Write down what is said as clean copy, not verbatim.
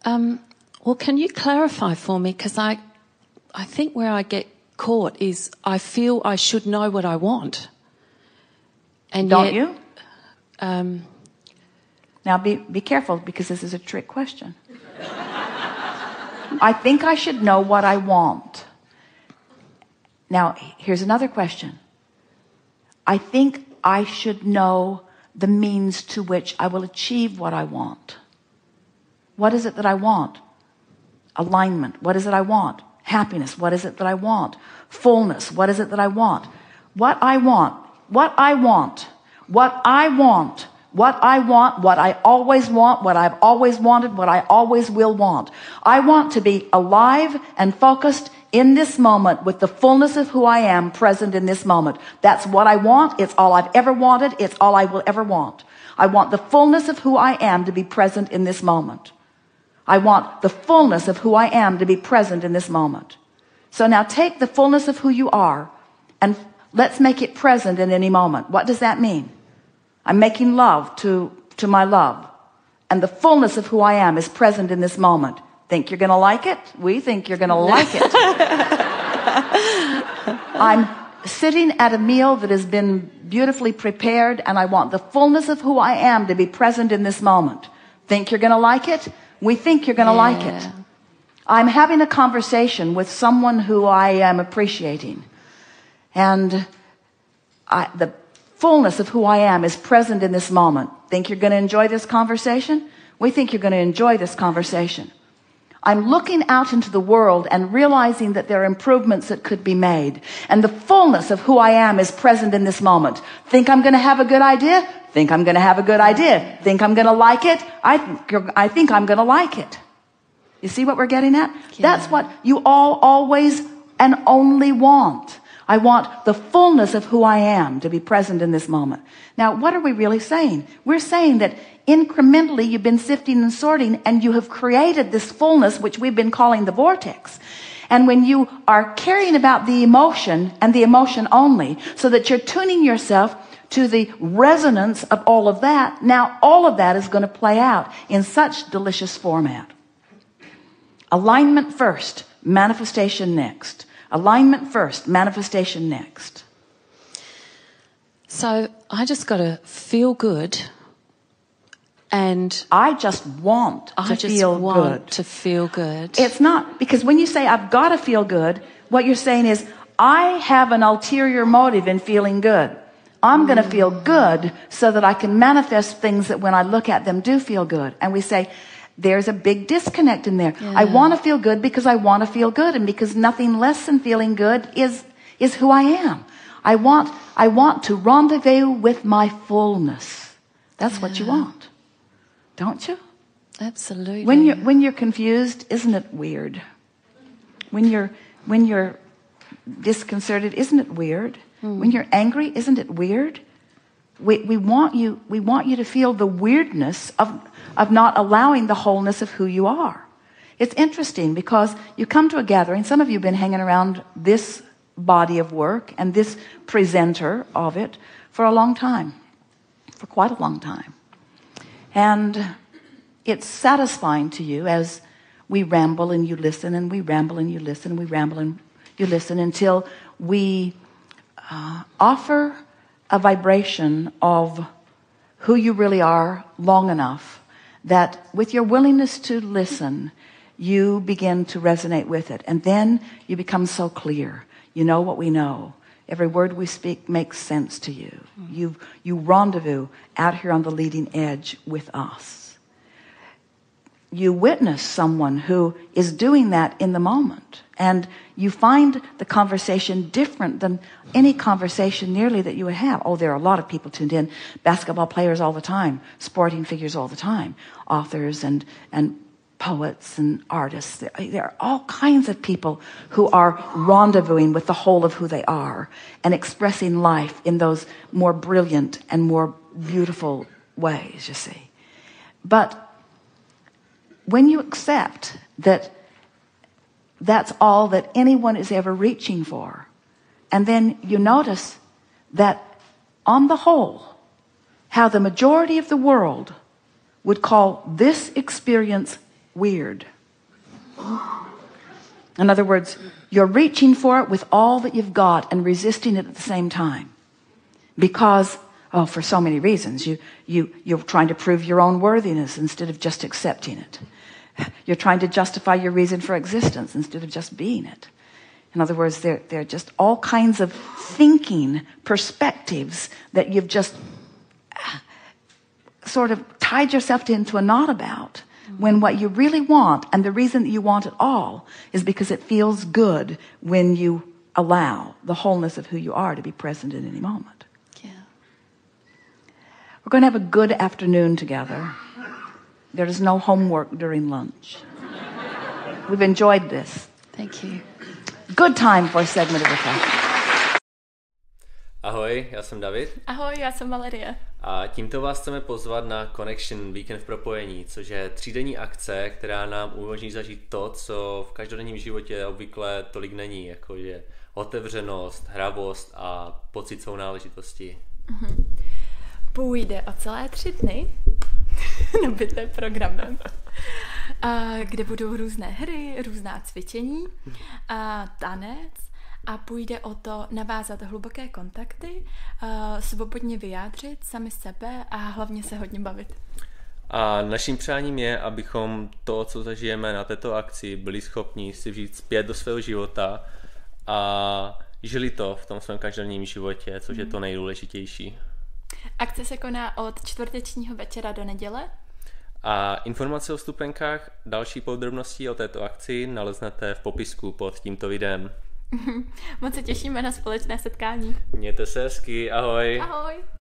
Well, can you clarify for me? Because I think where I get caught is I feel I should know what I want. And Don't yet, you? Now be careful, because this is a trick question. I think I should know what I want. Now, here's another question. I think I should know the means to which I will achieve what I want. What is it that I want? Alignment. What is it I want? Happiness. What is it that I want? Fullness. What is it that I want? What I want. What I want. What I want. What I want. What I always want. What I've always wanted. What I always will want. I want to be alive and focused in this moment with the fullness of who I am present in this moment. That's what I want. It's all I've ever wanted. It's all I will ever want. I want the fullness of who I am to be present in this moment. I want the fullness of who I am to be present in this moment. So now take the fullness of who you are and let's make it present in any moment. What does that mean? I'm making love to my love. And the fullness of who I am is present in this moment. Think you're going to like it? We think you're going to like it. I'm sitting at a meal that has been beautifully prepared, and I want the fullness of who I am to be present in this moment. Think you're going to like it? We think you're going to like it. I'm having a conversation with someone who I am appreciating, and the fullness of who I am is present in this moment. Think you're going to enjoy this conversation? We think you're going to enjoy this conversation. I'm looking out into the world and realizing that there are improvements that could be made. And the fullness of who I am is present in this moment. Think I'm going to have a good idea? Think I'm going to have a good idea. Think I'm going to like it? I think I'm going to like it. You see what we're getting at? Yeah. That's what you all always and only want. I want the fullness of who I am to be present in this moment. Now, what are we really saying? We're saying that incrementally you've been sifting and sorting, and you have created this fullness which we've been calling the vortex. And when you are caring about the emotion and the emotion only, so that you're tuning yourself to the resonance of all of that, now all of that is going to play out in such delicious format. Alignment first, manifestation next. Alignment first, manifestation next. So I just got to feel good. And I just want to feel good. It's not, because when you say I've got to feel good, what you're saying is I have an ulterior motive in feeling good. I'm going to feel good so that I can manifest things that when I look at them do feel good. And we say there's a big disconnect in there. Yeah. I want to feel good because I want to feel good, and because nothing less than feeling good is who I am. I want to rendezvous with my fullness. That's what you want. Don't you? Absolutely. When you're confused, isn't it weird? When you're disconcerted, isn't it weird? When you're angry, isn't it weird? We want you to feel the weirdness of not allowing the wholeness of who you are. It's interesting because you come to a gathering, some of you have been hanging around this body of work and this presenter of it for a long time, for quite a long time. And it's satisfying to you as we ramble and you listen, and we ramble and you listen, and we ramble and you listen, until we offer a vibration of who you really are long enough that with your willingness to listen, you begin to resonate with it. And then you become so clear. You know what we know. Every word we speak makes sense to you. You rendezvous out here on the leading edge with us. You witness someone who is doing that in the moment. And you find the conversation different than any conversation nearly that you would have. Oh, there are a lot of people tuned in. Basketball players all the time. Sporting figures all the time. Authors and poets and artists. There are all kinds of people who are rendezvousing with the whole of who they are and expressing life in those more brilliant and more beautiful ways, you see. But when you accept that that's all that anyone is ever reaching for, and then you notice that on the whole, how the majority of the world would call this experience weird. In other words, you're reaching for it with all that you've got and resisting it at the same time. Because, for so many reasons. You're trying to prove your own worthiness instead of just accepting it. You're trying to justify your reason for existence instead of just being it. In other words, there are just all kinds of thinking perspectives that you've just sort of tied yourself into a knot about, when what you really want, and the reason that you want it all, is because it feels good when you allow the wholeness of who you are to be present in any moment. Yeah. We're going to have a good afternoon together. There is no homework during lunch. We've enjoyed this. Thank you. Good time for a segment of reflection. Ahoj, já jsem David. Ahoj, já jsem Valerie. A tímto vás chceme pozvat na Connection Víkend v propojení, což je 3denní akce, která nám umožní zažít to, co v každodenním životě obvykle tolik není, jakože otevřenost, hravost a pocit sounáležitosti. Půjde o celé 3 dny, nabité programem, kde budou různé hry, různá cvičení, tanec, a půjde o to navázat hluboké kontakty, svobodně vyjádřit sami sebe a hlavně se hodně bavit. A naším přáním je, abychom to, co zažijeme na této akci, byli schopni si vzít zpět do svého života a žili to v tom svém každodenním životě, což je to nejdůležitější. Akce se koná od čtvrtečního večera do neděle. A informace o vstupenkách, další podrobnosti o této akci naleznete v popisku pod tímto videem. Moc se těšíme na společné setkání. Mějte se hezky, ahoj. Ahoj.